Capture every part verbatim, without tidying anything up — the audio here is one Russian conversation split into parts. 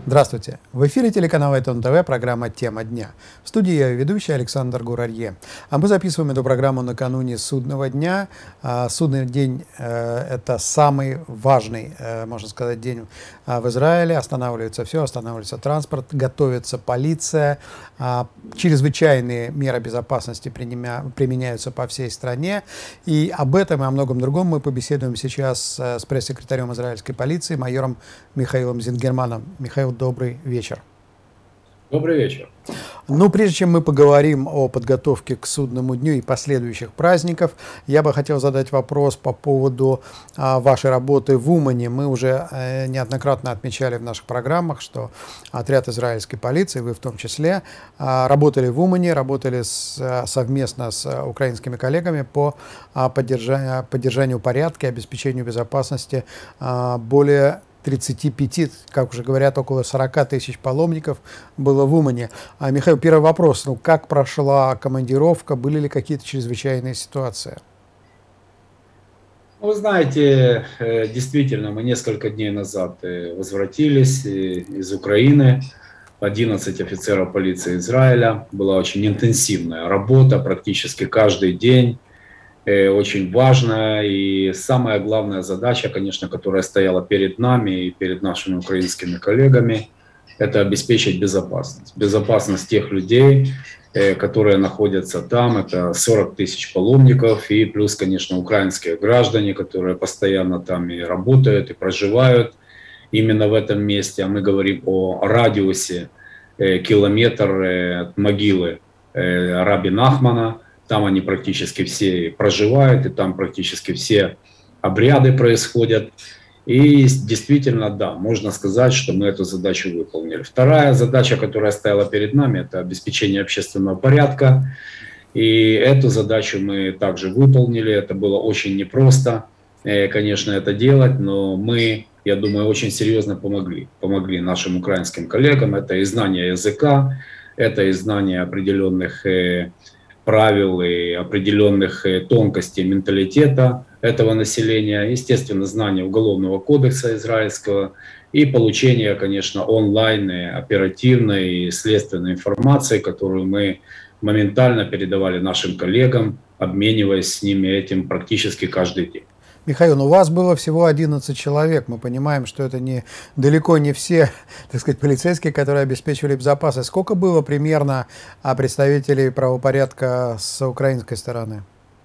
Здравствуйте! В эфире телеканала Айтон ТВ, программа «Тема дня». В студии я ведущий Александр Гурарье. А мы записываем эту программу накануне Судного дня. Судный день – это самый важный, можно сказать, день в Израиле. Останавливается все, останавливается транспорт, готовится полиция. Чрезвычайные меры безопасности применяются по всей стране. И об этом и о многом другом мы побеседуем сейчас с пресс-секретарем израильской полиции, майором Михаилом Зингерманом. Михаил, добрый вечер. Добрый вечер. Ну, прежде чем мы поговорим о подготовке к Судному дню и последующих праздников, я бы хотел задать вопрос по поводу а, вашей работы в Умане. Мы уже э, неоднократно отмечали в наших программах, что отряд израильской полиции, вы в том числе, а, работали в Умане, работали с, а, совместно с а, украинскими коллегами по а, поддержанию, поддержанию порядка и обеспечению безопасности а, более тридцати пяти, как уже говорят, около сорока тысяч паломников было в Умане. А, Михаил, первый вопрос. Ну, как прошла командировка? Были ли какие-то чрезвычайные ситуации? Вы знаете, действительно, мы несколько дней назад возвратились из Украины. одиннадцать офицеров полиции Израиля. Была очень интенсивная работа, практически каждый день. Очень важная и самая главная задача, конечно, которая стояла перед нами и перед нашими украинскими коллегами, это обеспечить безопасность. Безопасность тех людей, которые находятся там, это сорок тысяч паломников и плюс, конечно, украинские граждане, которые постоянно там и работают, и проживают именно в этом месте. А мы говорим о радиусе километр от могилы раби Нахмана. Там они практически все проживают, и там практически все обряды происходят. И действительно, да, можно сказать, что мы эту задачу выполнили. Вторая задача, которая стояла перед нами, это обеспечение общественного порядка. И эту задачу мы также выполнили. Это было очень непросто, конечно, это делать, но мы, я думаю, очень серьезно помогли. Помогли нашим украинским коллегам. Это и знание языка, это и знание определенных правил и определенных тонкостей менталитета этого населения, естественно, знание Уголовного кодекса израильского и получение, конечно, онлайн оперативной и следственной информации, которую мы моментально передавали нашим коллегам, обмениваясь с ними этим практически каждый день. Михаил, ну у вас было всего одиннадцать человек. Мы понимаем, что это не, далеко не все, так сказать, полицейские, которые обеспечивали безопасность. Сколько было примерно представителей правопорядка с украинской стороны?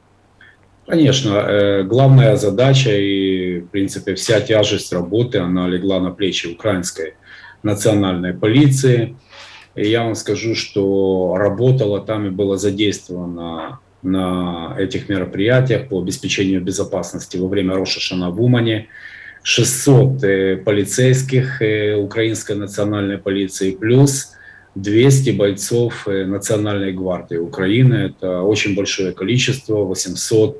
Конечно, главная задача и, в принципе, вся тяжесть работы, она легла на плечи украинской национальной полиции. И я вам скажу, что работала там и была задействована на этих мероприятиях по обеспечению безопасности во время Рош ха-Шана в Умане шестьсот полицейских украинской национальной полиции плюс двести бойцов Национальной гвардии Украины. Это очень большое количество, восемьсот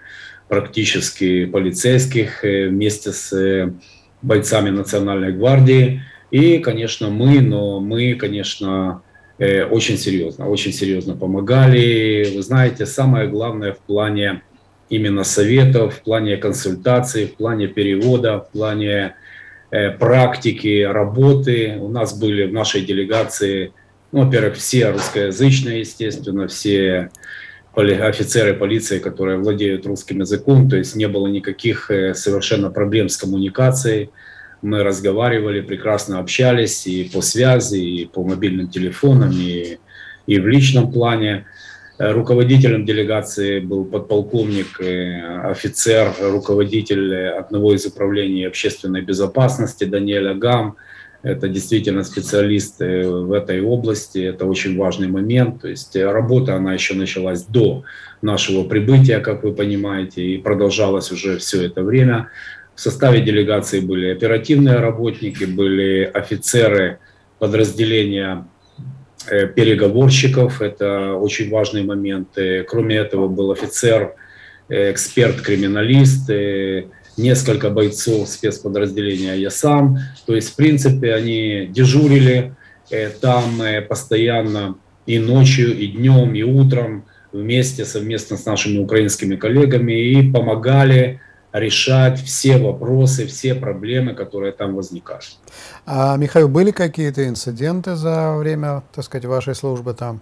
практически полицейских вместе с бойцами Национальной гвардии. И, конечно, мы, но мы, конечно, очень серьезно, очень серьезно помогали. Вы знаете, самое главное в плане именно советов, в плане консультаций, в плане перевода, в плане э, практики работы. У нас были в нашей делегации, ну, во-первых, все русскоязычные, естественно, все офицеры полиции, которые владеют русским языком, то есть не было никаких э, совершенно проблем с коммуникацией. Мы разговаривали, прекрасно общались и по связи, и по мобильным телефонам, и, и в личном плане. Руководителем делегации был подполковник, офицер, руководитель одного из управлений общественной безопасности Даниэль Агам. Это действительно специалист в этой области, это очень важный момент. То есть работа, она еще началась до нашего прибытия, как вы понимаете, и продолжалась уже все это время. В составе делегации были оперативные работники, были офицеры подразделения переговорщиков, это очень важный момент. Кроме этого был офицер, эксперт-криминалист, несколько бойцов спецподразделения ЯСАМ. То есть, в принципе, они дежурили там постоянно и ночью, и днем, и утром вместе, совместно с нашими украинскими коллегами и помогали решать все вопросы, все проблемы, которые там возникают. А, Михаил, были какие-то инциденты за время, так сказать, вашей службы там?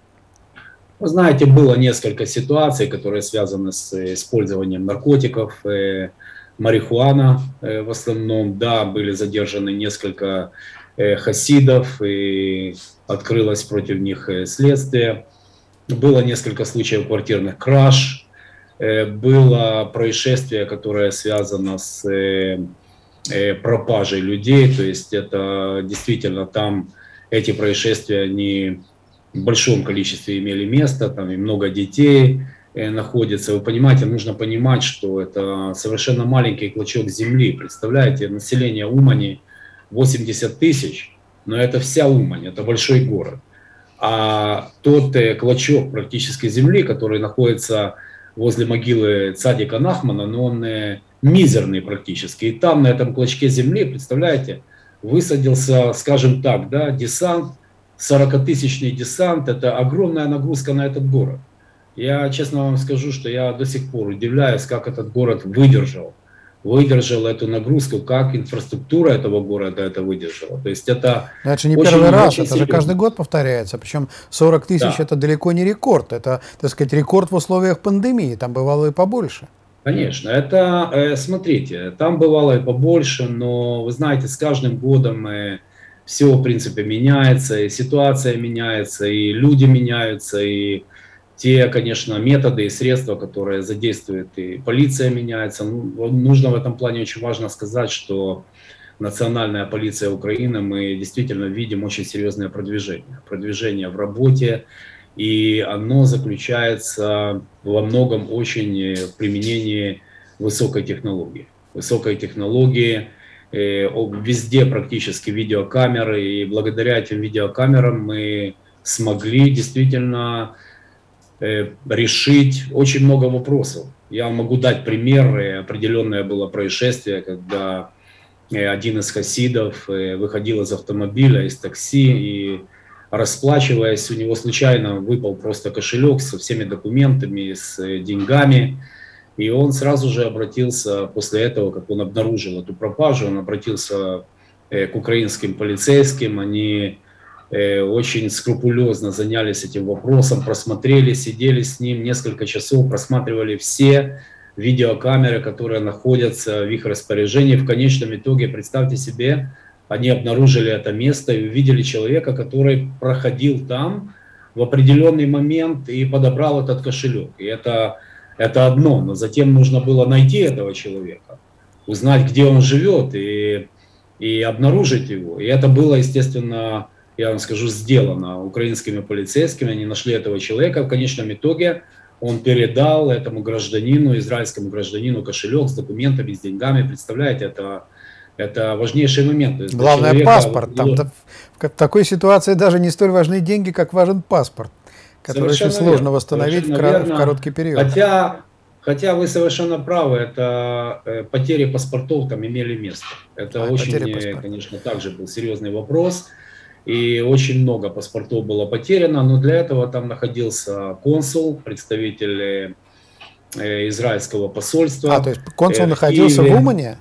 Вы знаете, было несколько ситуаций, которые связаны с использованием наркотиков, э, марихуана э, в основном. Да, были задержаны несколько э, хасидов, и открылось против них э, следствие. Было несколько случаев квартирных краж. Э, было происшествие, которое связано с э, э, пропажей людей. То есть это действительно там эти происшествия, они в большом количестве имели место, там и много детей э, находится. Вы понимаете, нужно понимать, что это совершенно маленький клочок земли. Представляете, население Умани восемьдесят тысяч, но это вся Умань, это большой город. А тот э, клочок практически земли, который находится возле могилы цадика Нахмана, но он э, мизерный практически. И там, на этом клочке земли, представляете, высадился, скажем так, да, десант, сорокатысячный десант, это огромная нагрузка на этот город. Я честно вам скажу, что я до сих пор удивляюсь, как этот город выдержал, выдержал эту нагрузку, как инфраструктура этого города это выдержала. То есть это, Но это же не очень, первый раз, очень это же каждый год повторяется. Причем сорок тысяч Да. это далеко не рекорд, это, так сказать, рекорд в условиях пандемии, там бывало и побольше. Конечно, это, э, смотрите, там бывало и побольше, но вы знаете, с каждым годом э, все, в принципе, меняется, и ситуация меняется, и люди меняются, и те, конечно, методы и средства, которые задействует и полиция меняется. Ну, нужно в этом плане очень важно сказать, что национальная полиция Украины, мы действительно видим очень серьезное продвижение. Продвижение в работе, и оно заключается во многом очень в применении высокой технологии. Высокой технологии, э, везде практически видеокамеры, и благодаря этим видеокамерам мы смогли действительно э, решить очень много вопросов. Я могу дать пример. Определенное было происшествие, когда один из хасидов выходил из автомобиля, из такси, и, расплачиваясь, у него случайно выпал просто кошелек со всеми документами, с деньгами. И он сразу же обратился, после этого, как он обнаружил эту пропажу, он обратился к украинским полицейским. Они очень скрупулезно занялись этим вопросом, просмотрели, сидели с ним несколько часов, просматривали все видеокамеры, которые находятся в их распоряжении. В конечном итоге, представьте себе, они обнаружили это место и увидели человека, который проходил там в определенный момент и подобрал этот кошелек. И это, это одно, но затем нужно было найти этого человека, узнать, где он живет, и, и обнаружить его. И это было, естественно, я вам скажу, сделано украинскими полицейскими. Они нашли этого человека. В конечном итоге он передал этому гражданину, израильскому гражданину, кошелек с документами, с деньгами. Представляете, это, это важнейший момент. Главное, человека, паспорт. Там, его... в такой ситуации даже не столь важны деньги, как важен паспорт, который совершенно очень сложно верно. восстановить в, кор... в короткий период. Хотя, хотя вы совершенно правы, это потери паспортов там имели место. Это а, очень, конечно, также был серьезный вопрос. И очень много паспортов было потеряно, но для этого там находился консул, представитель э, израильского посольства. А, то есть консул э, в находился Киеве. в Умане?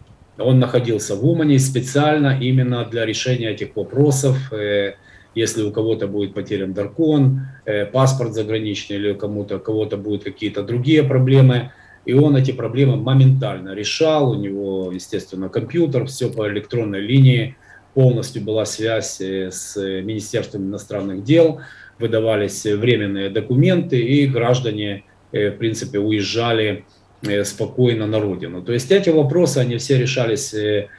Он находился в Умане специально именно для решения этих вопросов. Э, если у кого-то будет потерян даркон, э, паспорт заграничный, или у кому-то, у кого-то будут какие-то другие проблемы. И он эти проблемы моментально решал. У него, естественно, компьютер, все по электронной линии. Полностью была связь с Министерством иностранных дел, выдавались временные документы, и граждане, в принципе, уезжали спокойно на родину. То есть эти вопросы, они все решались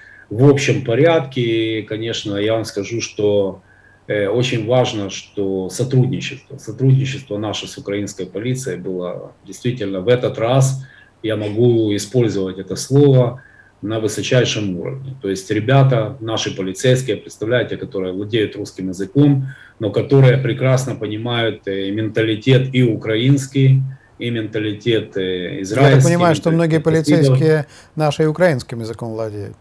в общем порядке. И, конечно, я вам скажу, что очень важно, что сотрудничество, сотрудничество наше с украинской полицией было действительно в этот раз, я могу использовать это слово, на высочайшем уровне. То есть ребята, наши полицейские, представляете, которые владеют русским языком, но которые прекрасно понимают и менталитет и украинский, и менталитет израильский. Я так понимаю, что многие полицейские наши и украинским языком владеют.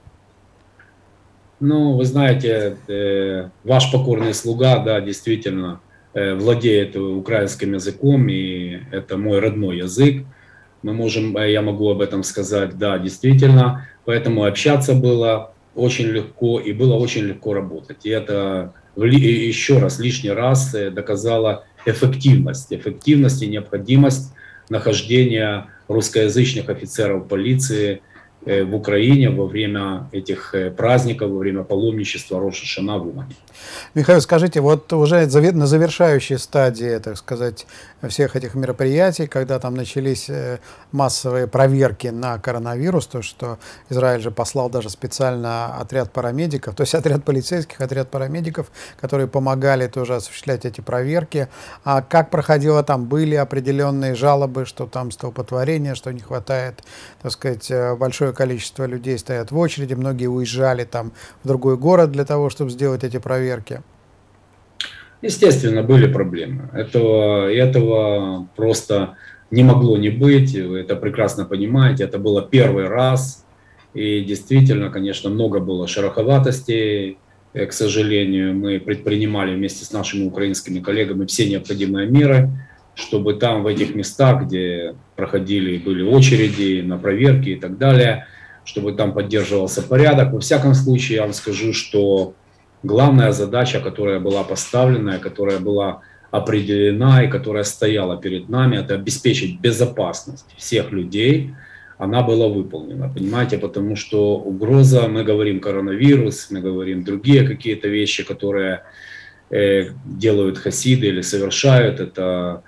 Ну, вы знаете, э, ваш покорный слуга, да, действительно э, владеет украинским языком, и это мой родной язык. Мы можем, я могу об этом сказать, да, действительно. Поэтому общаться было очень легко и было очень легко работать. И это еще раз, лишний раз доказало эффективность, эффективность и необходимость нахождения русскоязычных офицеров полиции в Украине во время этих праздников, во время паломничества Рош ха-Шана в Умане. Михаил, скажите, вот уже на завершающей стадии, так сказать, всех этих мероприятий, когда там начались массовые проверки на коронавирус, то, что Израиль же послал даже специально отряд парамедиков, то есть отряд полицейских, отряд парамедиков, которые помогали тоже осуществлять эти проверки. А как проходило там? Были определенные жалобы, что там столпотворение, что не хватает, так сказать, большое количество людей стоят в очереди, многие уезжали там в другой город для того, чтобы сделать эти проверки? Естественно, были проблемы. Этого, этого просто не могло не быть, вы это прекрасно понимаете. Это было первый раз, и действительно, конечно, много было шероховатостей. К сожалению, мы предпринимали вместе с нашими украинскими коллегами все необходимые меры, чтобы там, в этих местах, где проходили, были очереди на проверки и так далее, чтобы там поддерживался порядок. Во всяком случае, я вам скажу, что главная задача, которая была поставлена, которая была определена и которая стояла перед нами, это обеспечить безопасность всех людей, она была выполнена, понимаете, потому что угроза, мы говорим коронавирус, мы говорим другие какие-то вещи, которые э, делают хасиды или совершают, это,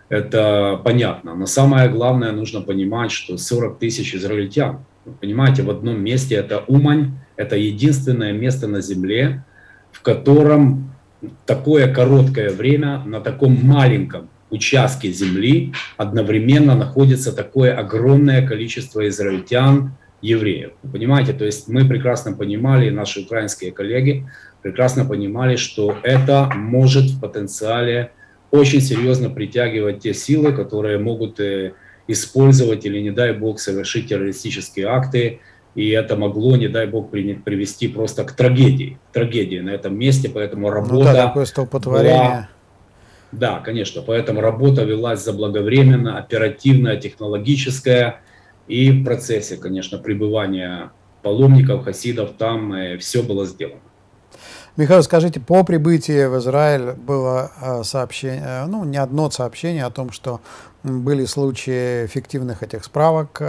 это понятно. Но самое главное, нужно понимать, что сорок тысяч израильтян, понимаете, в одном месте, это Умань, это единственное место на земле, в котором такое короткое время на таком маленьком участке земли одновременно находится такое огромное количество израильтян, евреев. Понимаете, то есть мы прекрасно понимали, наши украинские коллеги прекрасно понимали, что это может в потенциале очень серьезно притягивать те силы, которые могут использовать или, не дай бог, совершить террористические акты. И это могло, не дай бог, привести просто к трагедии, к трагедии на этом месте, поэтому работа ну, да, такое столпотворение. Была, да, конечно, поэтому работа велась заблаговременно, оперативная, технологическая, и в процессе, конечно, пребывания паломников, хасидов там все было сделано. Михаил, скажите, по прибытии в Израиль было сообщение, ну, не одно сообщение о том, что были случаи фиктивных этих справок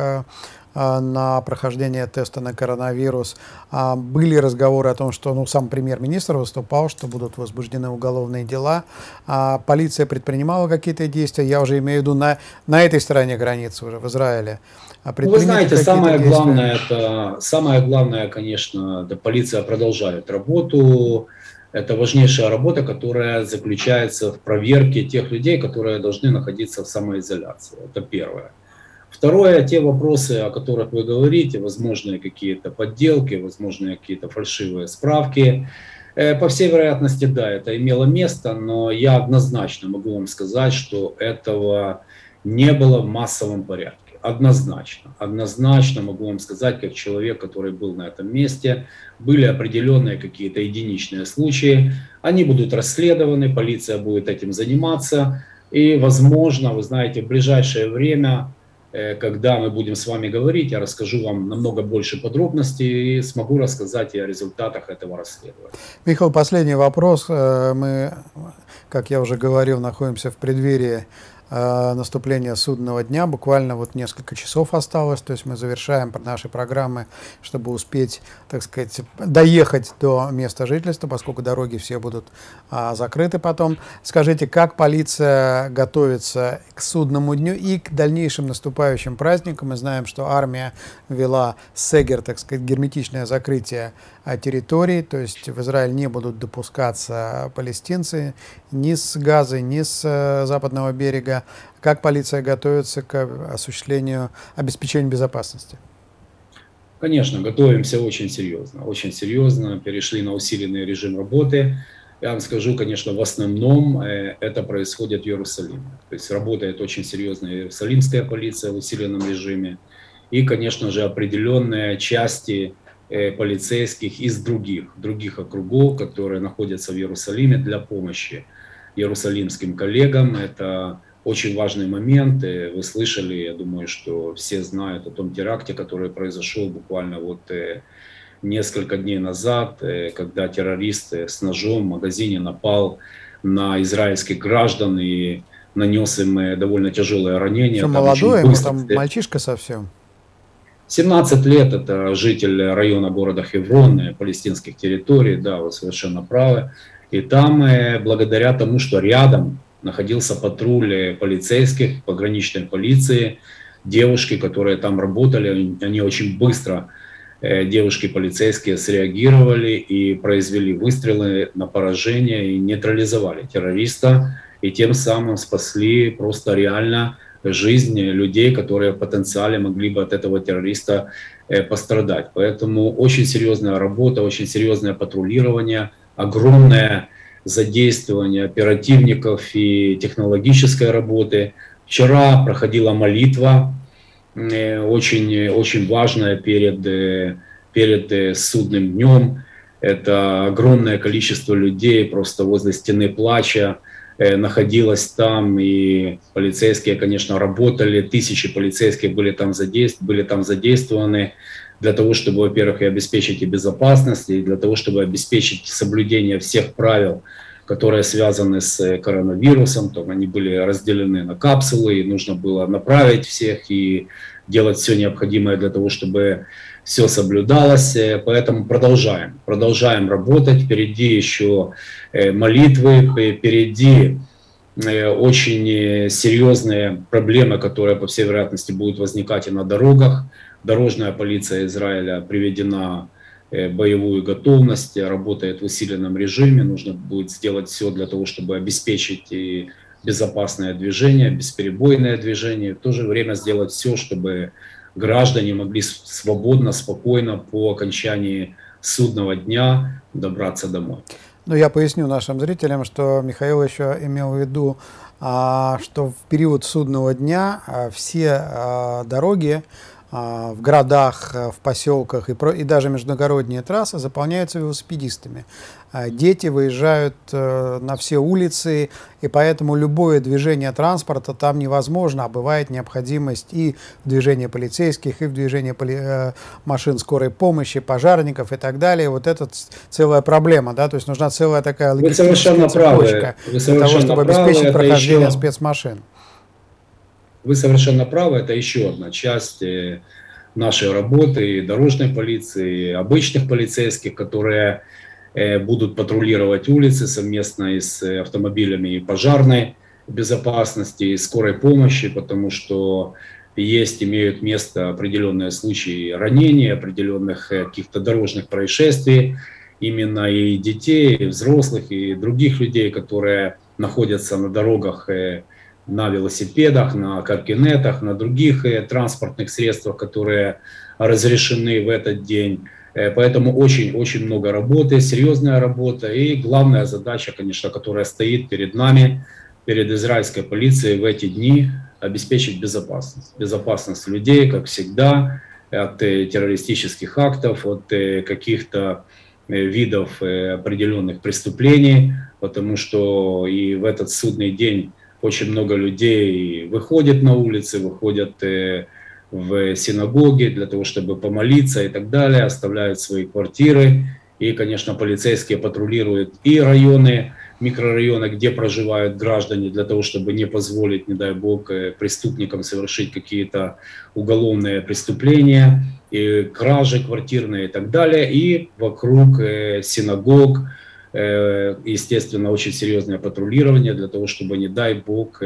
на прохождение теста на коронавирус. Были разговоры о том, что, ну, сам премьер-министр выступал, что будут возбуждены уголовные дела. Полиция предпринимала какие-то действия, я уже имею в виду на, на этой стороне границы уже, в Израиле. Вы знаете, самое главное, это, самое главное, конечно, да, полиция продолжает работу. Это важнейшая работа, которая заключается в проверке тех людей, которые должны находиться в самоизоляции. Это первое. Второе, те вопросы, о которых вы говорите, возможные какие-то подделки, возможные какие-то фальшивые справки. По всей вероятности, да, это имело место, но я однозначно могу вам сказать, что этого не было в массовом порядке. Однозначно, однозначно могу вам сказать, как человек, который был на этом месте, были определенные какие-то единичные случаи, они будут расследованы, полиция будет этим заниматься, и, возможно, вы знаете, в ближайшее время, когда мы будем с вами говорить, я расскажу вам намного больше подробностей и смогу рассказать и о результатах этого расследования. Михаил, последний вопрос. Мы, как я уже говорил, находимся в преддверии наступления судного дня. Буквально вот несколько часов осталось, то есть мы завершаем наши программы, чтобы успеть, так сказать, доехать до места жительства, поскольку дороги все будут а, закрыты потом. Скажите, как полиция готовится к судному дню и к дальнейшим наступающим праздникам? Мы знаем, что армия ввела сегер, так сказать, герметичное закрытие территорий, то есть в Израиль не будут допускаться палестинцы ни с Газы, ни с западного берега. Как полиция готовится к осуществлению, обеспечению безопасности? Конечно, готовимся очень серьезно, очень серьезно, перешли на усиленный режим работы. Я вам скажу, конечно, в основном это происходит в Иерусалиме. То есть работает очень серьезно иерусалимская полиция в усиленном режиме. И, конечно же, определенные части полицейских из других, других округов, которые находятся в Иерусалиме для помощи иерусалимским коллегам. Это очень важный момент. Вы слышали, я думаю, что все знают о том теракте, который произошел буквально вот несколько дней назад, когда террорист с ножом в магазине напал на израильских граждан и нанес им довольно тяжелое ранение. Еще молодой, ему там мальчишка совсем. семнадцать лет, это житель района города Хеврон, палестинских территорий, да, вы совершенно правы. И там, благодаря тому, что рядом находился патруль полицейских, пограничной полиции, девушки, которые там работали, они очень быстро, девушки полицейские, среагировали и произвели выстрелы на поражение и нейтрализовали террориста, и тем самым спасли просто реально жизнь людей, которые в потенциале могли бы от этого террориста пострадать. Поэтому очень серьезная работа, очень серьезное патрулирование, огромное задействование оперативников и технологической работы. Вчера проходила молитва, очень, очень важная перед, перед судным днем. Это огромное количество людей просто возле стены плача находилось там, и полицейские, конечно, работали, тысячи полицейских были там задействованы, были там задействованы для того, чтобы, во-первых, и обеспечить и безопасность, и для того, чтобы обеспечить соблюдение всех правил, которые связаны с коронавирусом. Там они были разделены на капсулы, и нужно было направить всех и делать все необходимое для того, чтобы все соблюдалось. Поэтому продолжаем, продолжаем работать. Впереди еще молитвы, впереди очень серьезные проблемы, которые, по всей вероятности, будут возникать и на дорогах. Дорожная полиция Израиля приведена в боевую готовность, работает в усиленном режиме. Нужно будет сделать все для того, чтобы обеспечить и безопасное движение, бесперебойное движение. В то же время сделать все, чтобы граждане могли свободно, спокойно по окончании судного дня добраться домой. Ну, я поясню нашим зрителям, что Михаил еще имел в виду, что в период судного дня все дороги в городах, в поселках и, про, и даже междугородние трассы заполняются велосипедистами. Дети выезжают на все улицы, и поэтому любое движение транспорта там невозможно, а бывает необходимость и в движении полицейских, и в движении поли, машин скорой помощи, пожарников и так далее. Вот это целая проблема, да, то есть нужна целая такая логистическая цепочка для того, чтобы обеспечить прохождение еще... спецмашин. Вы совершенно правы, это еще одна часть нашей работы, и дорожной полиции, и обычных полицейских, которые будут патрулировать улицы совместно с автомобилями и пожарной безопасности, и скорой помощи, потому что есть, имеют место определенные случаи ранений, определенных каких-то дорожных происшествий, именно и детей, и взрослых, и других людей, которые находятся на дорогах, на велосипедах, на каркинетах, на других транспортных средствах, которые разрешены в этот день. Поэтому очень-очень много работы, серьезная работа. И главная задача, конечно, которая стоит перед нами, перед израильской полицией в эти дни, обеспечить безопасность. Безопасность людей, как всегда, от террористических актов, от каких-то видов определенных преступлений, потому что и в этот судный день очень много людей выходит на улицы, выходят в синагоги для того, чтобы помолиться и так далее, оставляют свои квартиры. И, конечно, полицейские патрулируют и районы, микрорайоны, где проживают граждане, для того, чтобы не позволить, не дай бог, преступникам совершить какие-то уголовные преступления, и кражи квартирные и так далее. И вокруг синагог, естественно, очень серьезное патрулирование для того, чтобы, не дай бог,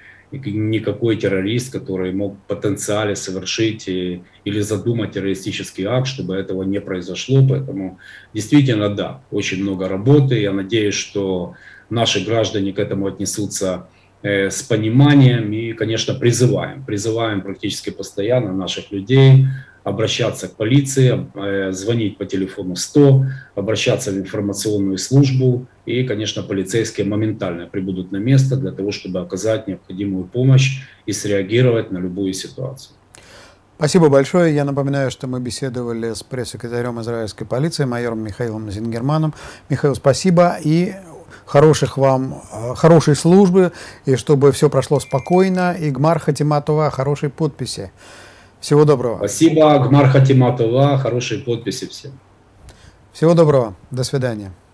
никакой террорист, который мог в потенциале совершить или задумать террористический акт, чтобы этого не произошло. Поэтому действительно, да, очень много работы. Я надеюсь, что наши граждане к этому отнесутся с пониманием и, конечно, призываем, призываем практически постоянно наших людей обращаться к полиции, звонить по телефону сто, обращаться в информационную службу, и, конечно, полицейские моментально прибудут на место для того, чтобы оказать необходимую помощь и среагировать на любую ситуацию. Спасибо большое. Я напоминаю, что мы беседовали с пресс-секретарем израильской полиции, майором Михаилом Зингерманом. Михаил, спасибо и хороших вам, хорошей службы, и чтобы все прошло спокойно. И Гмар Хатиматова, хорошей подписи. Всего доброго. Спасибо, Гмар Хатиматова, хорошей подписи всем. Всего доброго. До свидания.